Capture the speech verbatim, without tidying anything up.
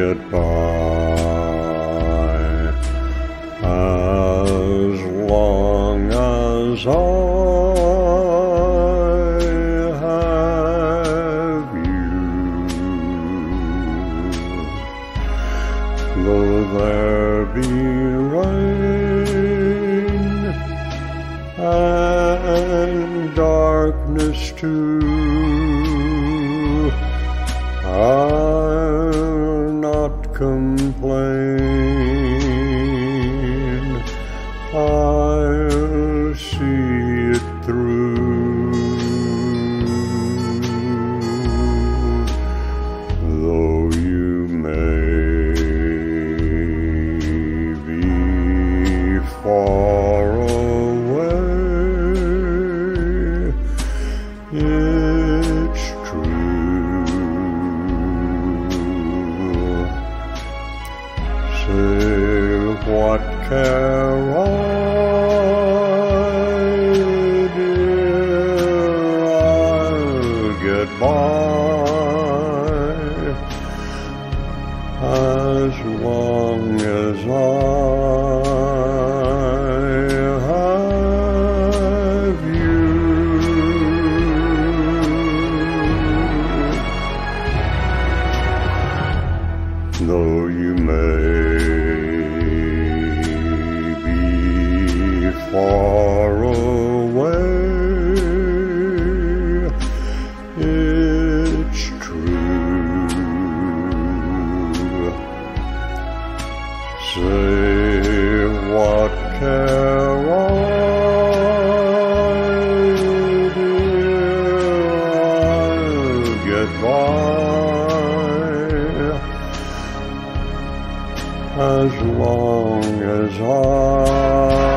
get by as long as I have you. Though there be rain and darkness too, I'll not complain. I'll see it through. Though you may be far away, it's true. Say, what care I, dear, I'll get by as long as I have you. Though you may be far away, it's true. Say, what care I, dear, I'll get by as long as I